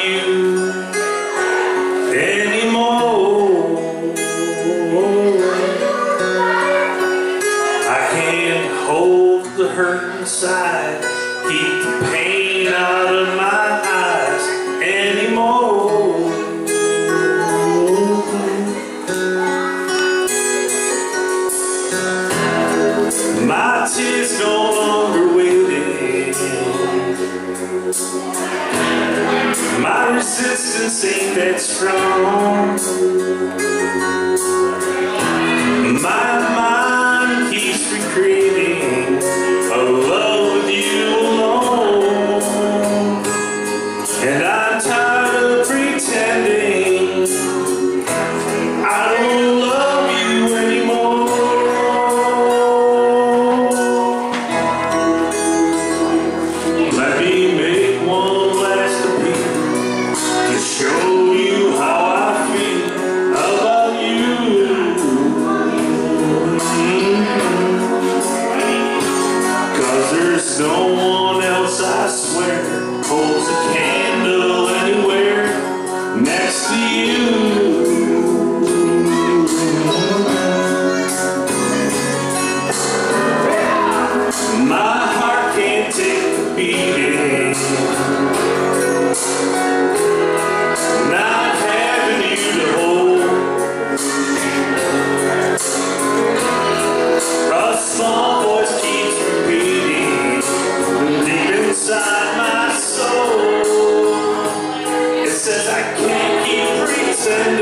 you anymore. I can't hold the hurt inside, keep the pain out of my eyes anymore. My tears no longer waiting, my resistance ain't that strong. My mind keeps recreating a love with you alone, and I'm tired of pretending I don't love you anymore. Let me make one last appeal to show you how I feel about you. Cause there's no one else, I swear, holds a candle anywhere next to you. My heart can't take the beating, not having you to hold. A small voice keeps repeating deep inside my soul. It says I can't keep pretending